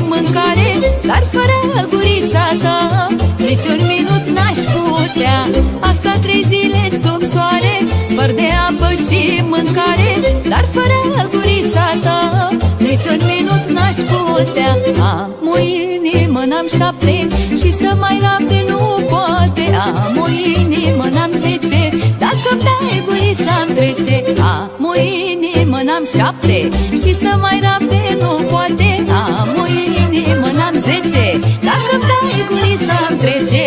mâncare, dar fără gurița ta niciun minut n-aș putea. Asta 3 zile sub soare, fără de apă și mâncare, dar fără gurița ta niciun minut n-aș putea. Am o inimă, n-am 7 și să mai rabde nu poate. Am o inimă, n-am 10, dacă-mi dai gurița-mi trece. Am o inimă, n-am 7 și să mai rabde nu poate. Am o inimă, n-am 10, dacă-mi dai gurița-mi trece.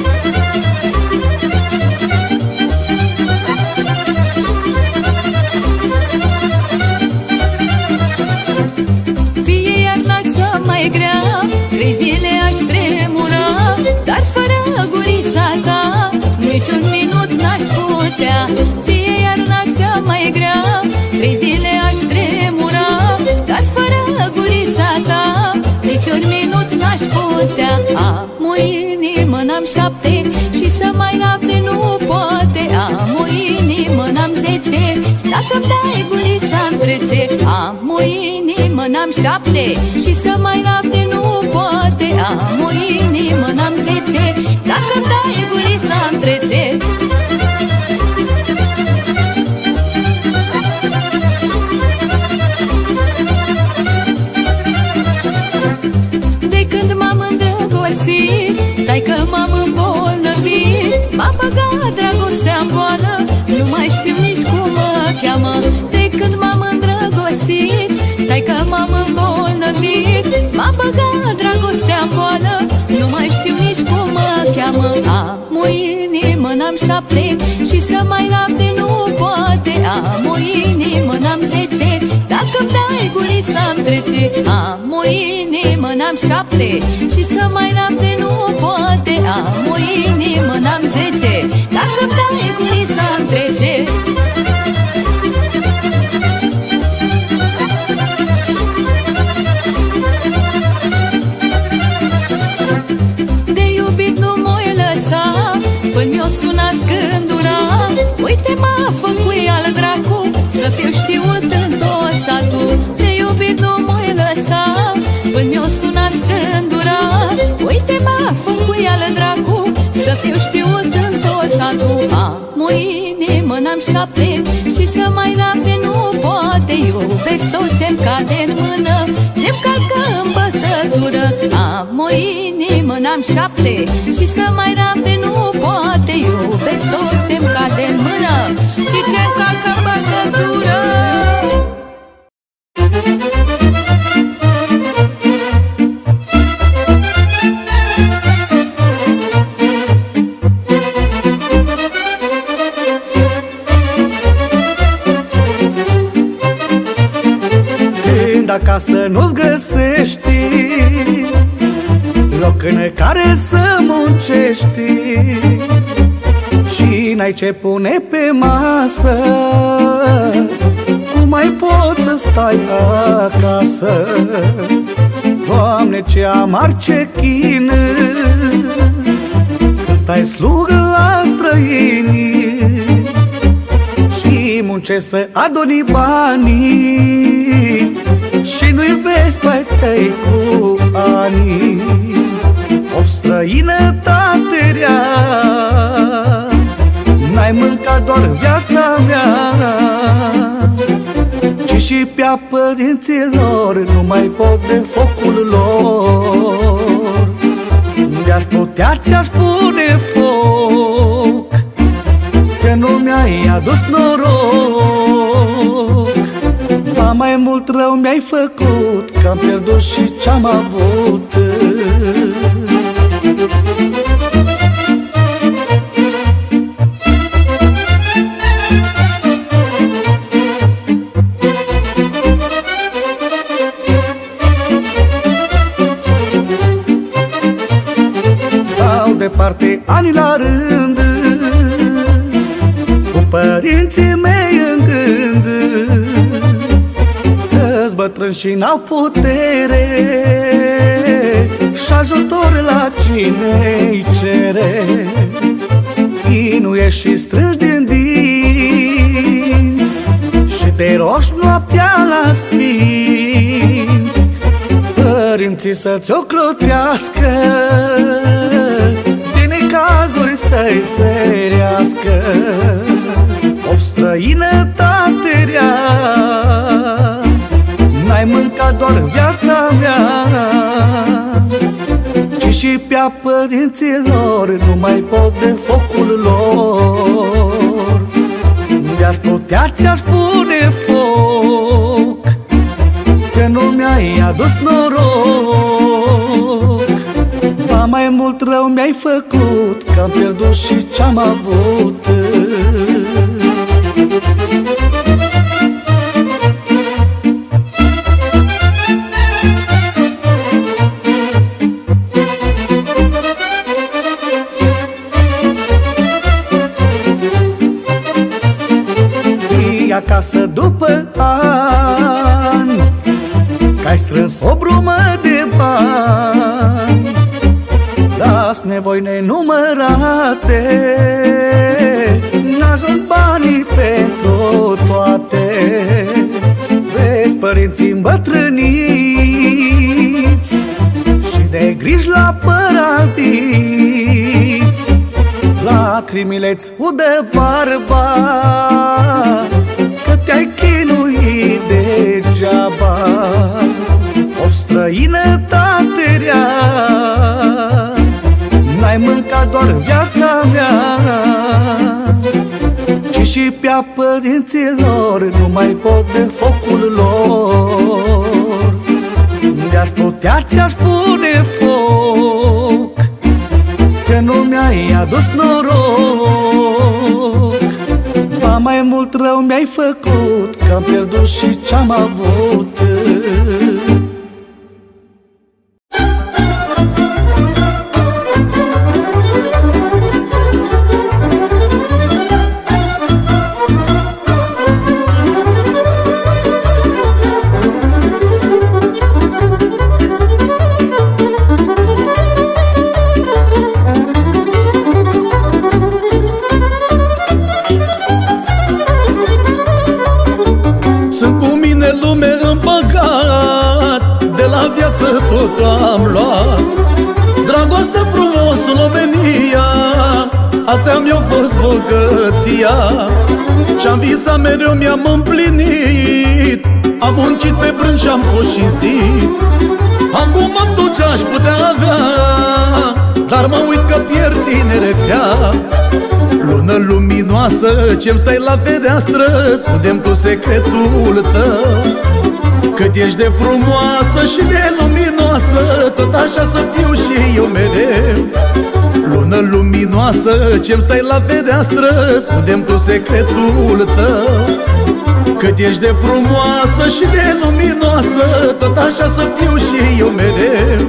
Fie iarna cea mai grea, 3 zile aș tremura, dar fără gurița ta niciun minut n-aș putea. Fie iarna cea mai grea, 3 zile aș tremura, dar fără gurița ta niciun minut n-aș putea. Am o inimă, n-am 7 și să mai rabde nu poate. Am o inimă, n-am 10, dacă-mi dai gurița-mi trece. Am o inimă, n-am 7 și să mai rabde nu poate. Am o inimă, n-am 10, dacă-mi dai gurița-mi trece. De când m-am îndrăgostit, taică m-am îmbolnăvit. M-a băgat dragostea-n boală, nu mai știu nici cum mă cheamă. De când m-am îndrăgostit, taică m-am îmbolnăvit. M-a băgat dragostea-n boală, nu mai știu nici cum mă cheamă. Am o inimă, n-am 7 și să mai rabde nu poate. Am o inimă, n-am 10, dacă-mi dai gurița-mi trece. Am o inimă, n-am 7 și să mai rabde nu poate. Am o inimă, n-am 10, dacă-mi dai gurița-mi trece. De iubit nu m-oi lăsa până mi-o sunați gândura. Uite m-a făcut al dracu să fiu știut în tot satul. De iubit nu m-oi lăsa până mi-o sunați gândura. Uite m-a făcut al dracu să fiu știut în tot satul. Am o inimă, n-am 7 și să mai rabde nu poate. Iubesc tot ce-mi cade în mână, ce-mi calcă în bătătură. Am o inimă, n-am 7 și să mai rabde nu poate. Iubesc tot ce-mi cade în mână și ce-mi calcă în bătătură. Când acasă nu-ți găsești loc în care să muncești și n-ai ce pune pe masă, cum mai poți să stai acasă? Doamne, ce amar, ce chin când stai slugă la străini și muncești să aduni banii și nu-i vezi pe tăi cu ani. Of, străinătate rea, n-ai mâncat doar viața mea, ci și pe-a părinților nu mai pot de focul lor. De-aș putea ți-aș pune foc, că nu mi-ai adus noroc. Ba mai mult rău mi-ai făcut, că am pierdut și ce-am avut. Stau departe ani la rând, cu părinții mei în gând, că-s bătrâni și n-au putere și ajutor la cine-i cere. Chinuie și strângi din dinți și te roși noaptea la sfinți. Părinții și să-ți ocrotească, din necazuri să-i ferească. Of, străinătate rea, n-ai mâncat doar viața mea, ci și pe-a părinților nu mai pot de focul lor. De-aș putea ți-aș pune foc, că nu mi-ai adus noroc. Ba mai mult rău mi-ai făcut, că am pierdut și ce-am avut. Acasă după ani, că-ai strâns o brumă de bani, dați nevoi nenumărate, n-ajung banii pentru toate. Vezi părinții îmbătrâniți și de griji la păralbiți, lacrimile-ți udă barba, că te-ai chinuit degeaba. O, străinătate rea, n-ai mâncat doar viața mea, ci și pe-a părinților nu mai pot de focul lor. De-aș putea ți-aș pune foc, că nu mi-ai adus noroc. Ba mai mult rău mi-ai făcut, că am pierdut și ce-am avut. Tot am luat dragoste, frumosul, omenia, astea mi-au fost bogăția. Și-am visat mereu, mi-am împlinit, am muncit pe brânci și-am fost cinstit. Acum am tot ce-aș putea avea, dar mă uit că pierd tinerețea. Lună luminoasă, ce-mi stai la fereastră, spune-mi tu secretul tău. Cât ești de frumoasă și de luminoasă, tot așa să fiu și eu mereu. Lună luminoasă, ce-mi stai la fereastră, spune-mi tu secretul tău. Cât ești de frumoasă și de luminoasă, tot așa să fiu și eu mereu.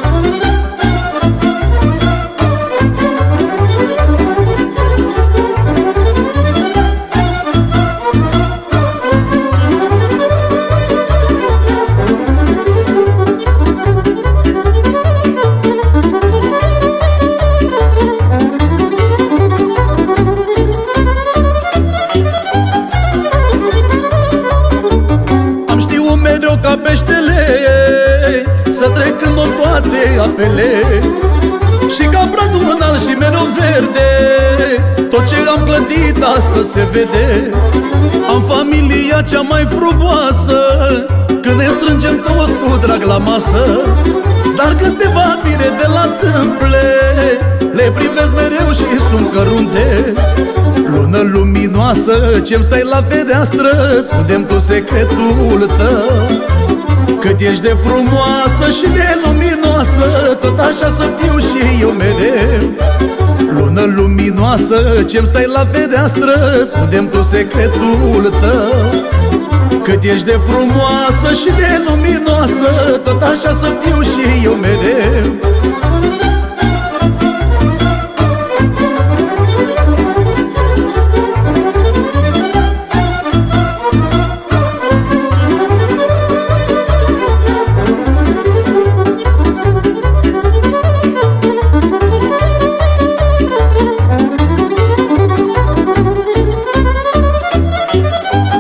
Ca peștele, să trec în toate apele, și ca bradul înalt și mereu verde, tot ce am clădit astăzi se vede. Am familia cea mai frumoasă, când ne strângem toți cu drag la masă. Dar câteva fire de la tâmple, le privesc mereu și sunt cărunte. Lună luminoasă, ce-mi stai la fereastră, spune-mi tu secretul tău. Cât ești de frumoasă și de luminoasă, tot așa să fiu și eu mereu. Lună luminoasă, ce-mi stai la fereastră, spune-mi tu secretul tău. Cât ești de frumoasă și de luminoasă, tot așa să fiu și eu mereu.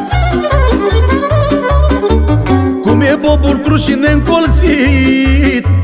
Bobul cruz și neîncolțit,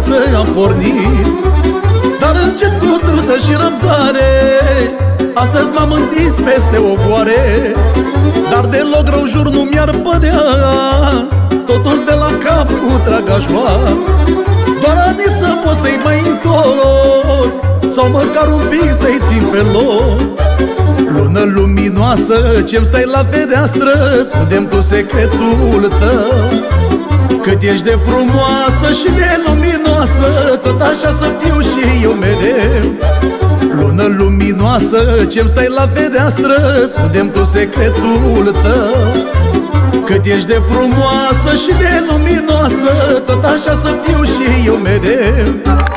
viață am pornit, dar încet cu trudă și răbdare astăzi m-am întins peste ogoare. Dar deloc rău jur nu mi-ar părea totul de la cap cu tragașoa. Doar ani să pot să-i mai întorc sau măcar un pic să-i țin pe loc. Lună luminoasă ce-mi stai la fereastră, spune-mi tu secretul tău. Cât ești de frumoasă și de luminoasă, tot așa să fiu și eu mereu. Lună luminoasă ce-mi stai la fereastră, spune-mi tu secretul tău. Cât ești de frumoasă și de luminoasă, tot așa să fiu și eu mereu.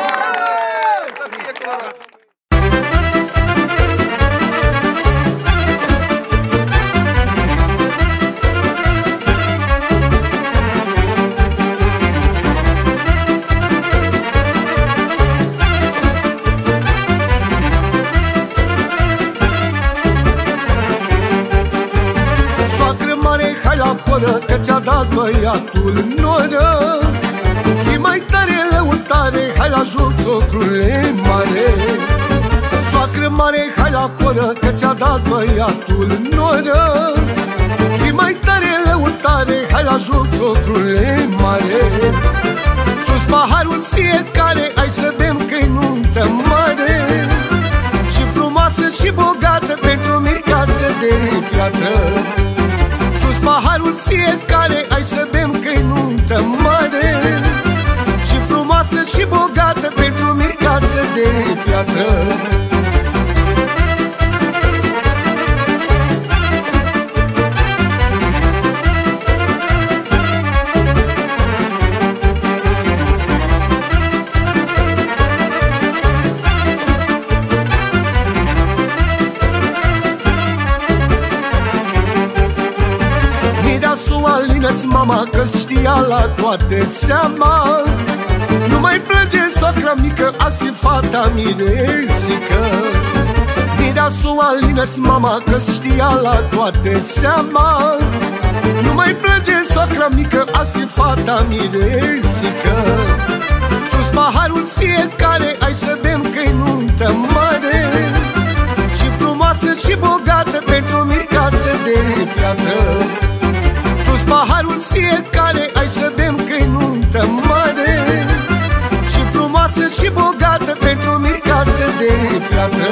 Că ți-a dat băiatul noră, zi mai tare lăutare, hai la joc, socrule mare. Soacră mare, hai la horă, că ți-a dat băiatul noră, zi mai tare lăutare, hai la joc, socrule mare. Sus paharul fiecare, hai să bem că-i nuntă mare, și frumoasă și bogată pentru mircasă de piatră. Paharul fiecare, hai să bem că-i nuntă mare, și frumoasă și bogată pentru mircasă de piatră. Alină-ți mama că-ți știa la toate seama, nu mai plânge soacra mică, azi e fata miresică. Mireasul, alină-ți mama că-ți știa la toate seama, nu mai plânge soacra mică, azi e fata miresică. Sus paharul fiecare, hai să bem că-i nuntă mare, și frumoasă și bogată pentru mircasă de piatră. Sus paharul fiecare, hai să bem că-i nuntă mare, și frumoasă și bogată pentru mircasă de piatră.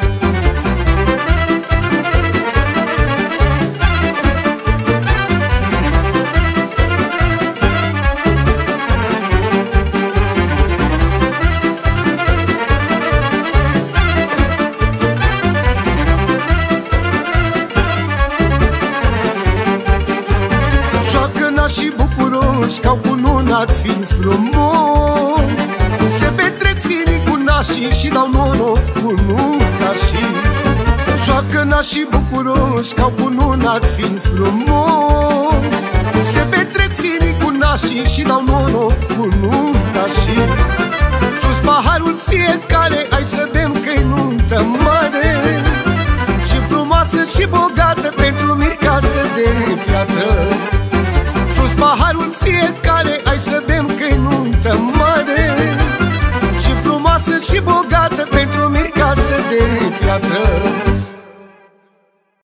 Și bucuroși că-au cununat fiind frumos, se petrec firii cu nașii și dau noroc cu nunașii. Joacă nașii bucuroși că-au cununat fiind frumos, se petrec firii cu nașii și dau noroc cu nunașii. Sus paharul fiecare, hai să bem că-i nuntă mare, și frumoasă și bogată pentru mircasă de piatră.